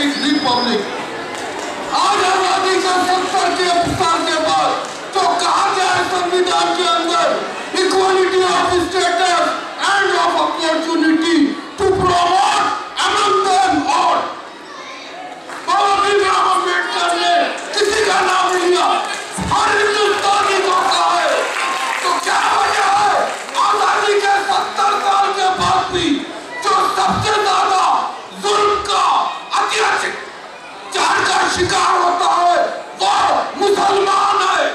Democratic Republic. आज आजादी का 70 साल के बाद तो कहा गया है संविधान के अंदर equality of status and of opportunity to promote among them all. Baba Bhimrao Ambedkar ने किसी का नाम लिया, हर हिंदुस्तानी को कहा है। तो क्या वजह है आजादी के 70 साल के बाद भी जो सबसे ज्यादा जुल्म का अत्याचार का शिकार होता है वो मुसलमान है।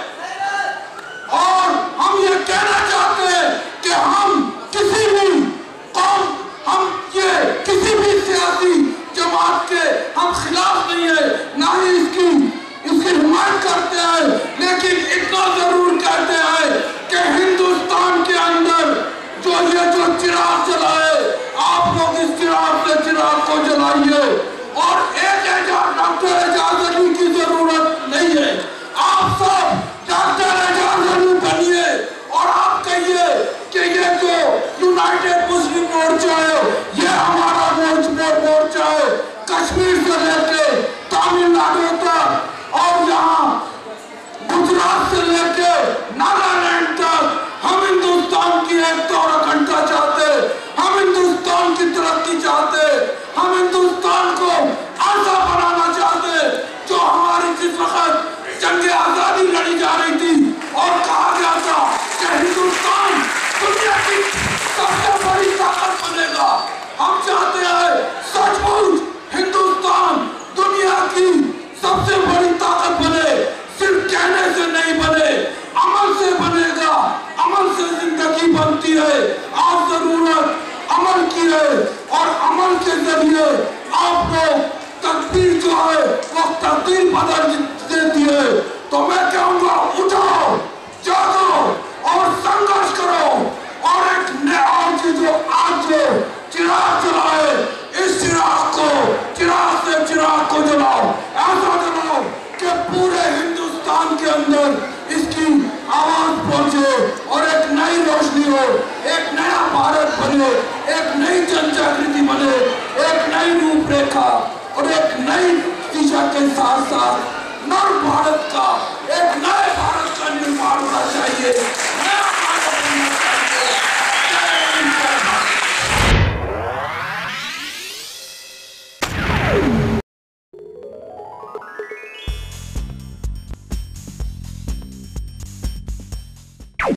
और हम ये कहना चाहते हैं कि हम किसी भी कौम, हम ये किसी भी सियासी जमात के हम खिलाफ नहीं है, ना ही इसकी हिमायत करते हैं, लेकिन इतना जरूर कहते हैं कि हिंदुस्तान के अंदर जो चिराग जलाए, आप लोग इस चिराग से चिराग को जलाइए। और डॉक्टर एजाज अली की जरूरत नहीं है, आप सब डॉक्टर एजाज अली बनिए और आप कहिए कि ये जो यूनाइटेड मुस्लिम मोर्चा है ये हमारा मोर्चा है, कश्मीर से लेके तमिलनाडु तक और यहाँ गुजरात से लेके नागालैंड तक हम हिंदुस्तान की एकता और अखंडता चाहते, हम हिंदुस्तान की तरक्की चाहते, हम हिंदुस्तान को ऐसा बनाना चाहते जो हमारी जिस वक्त जंग आजादी लड़ी जा रही थी और कहा गया था कि हिंदुस्तान दुनिया की सबसे बड़ी ताकत बनेगा। हम चाहते हैं सचमुच हिंदुस्तान दुनिया की सबसे बड़ी ताकत बने, सिर्फ कहने से नहीं बने, अमल से बनेगा। अमल से जिंदगी बनती है, आप जरूरत अमल की है और अमल के जरिए आप लोग तकदीर जो है वो तकदीर बदल देती है। तो मैं कहूँगा उठो, जागो और संघर्ष करो और एक जो आज जो चिराग जलाए इस चिराग से चिराग को जलाओ, ऐसा जलाओ कि पूरे हिंदुस्तान के अंदर इसकी आवाज पहुंचे और एक नई रोशनी हो, एक नया भारत बने, एक नई जनजागृति बने, एक नई रूपरेखा और एक नई दिशा के साथ साथ नव भारत का एक